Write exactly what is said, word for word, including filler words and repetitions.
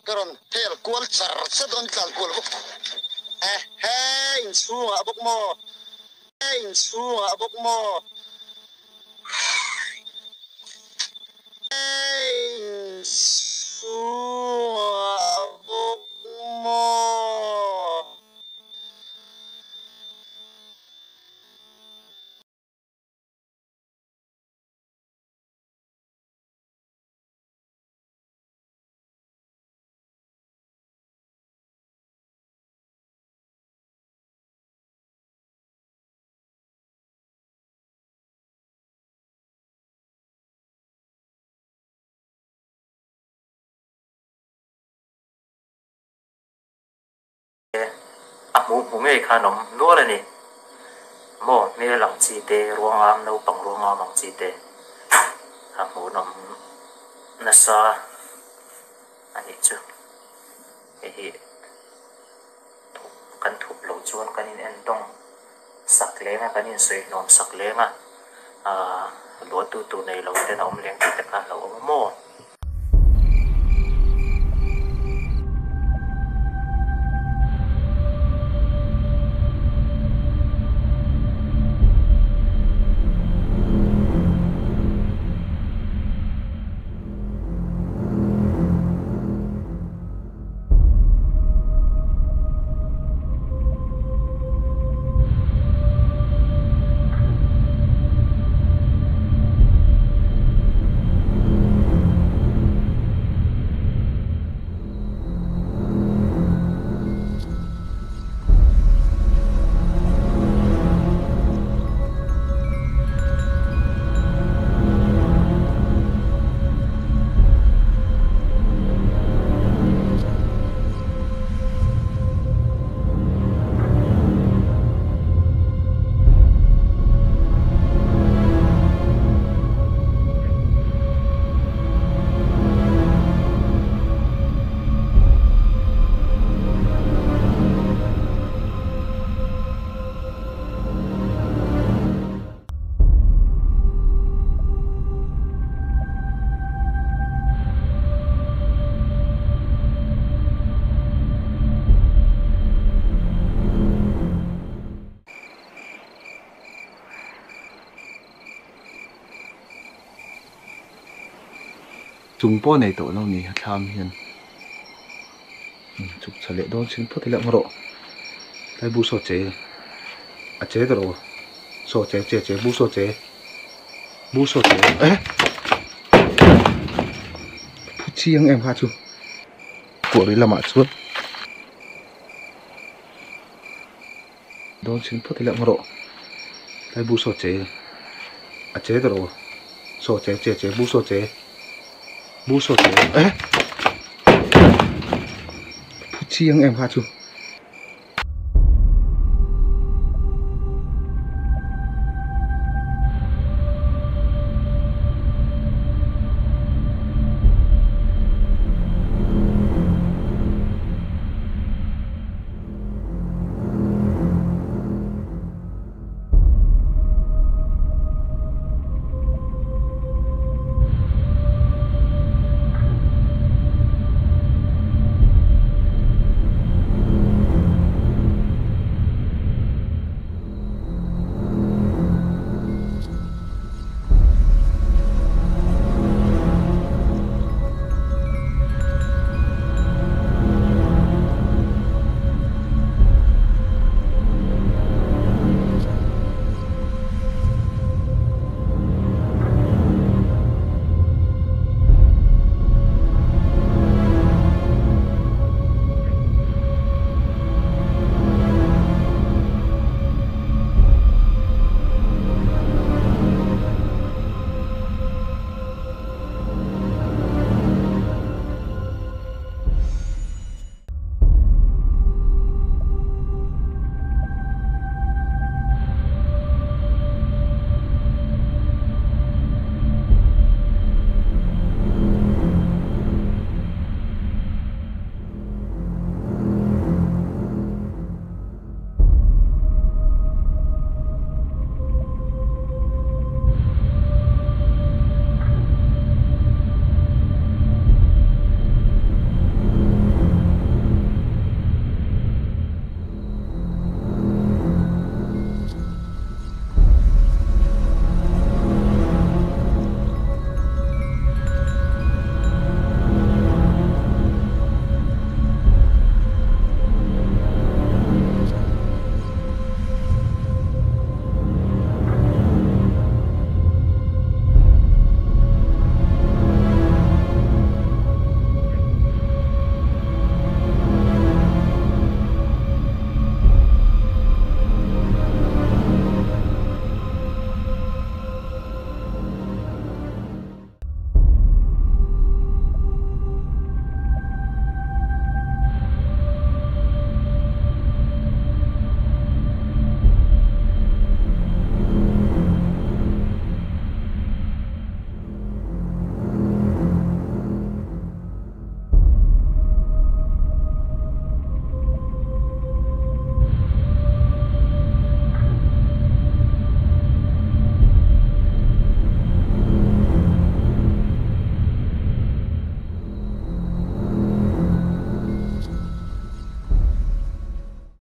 karon tel kual sar sa don kal kual eh hey insu abok mo hey insu abok mo hey insu abok mo mu mu nghe khá nóng nua là nè mò nghe lòng chi tê ruộng am nấu bằng ruộng am lòng chi tê à mu nóng nà sa anh ấy chứ cái thục căn thục lâu chuan căn in anh đông sắc lén á căn in sôi nón sắc lén á à lúa tu tu này lâu tên ông lén thì tất cả lâu ông mò chúng po này tổ lâu nhỉ tham hiền chụp trả lệ đó chính phút thì lệ ngộ đây bu sổ chế à chế rồi sổ chế chế chế bu sổ chế bu sổ chế ấy chi anh em ha chú của đấy là mã suốt đó chính phút thì lệ ngộ đây bu sổ chế à chế rồi sổ chế chế chế bu sổ chế bu sổ chế ấy chi anh em ha chú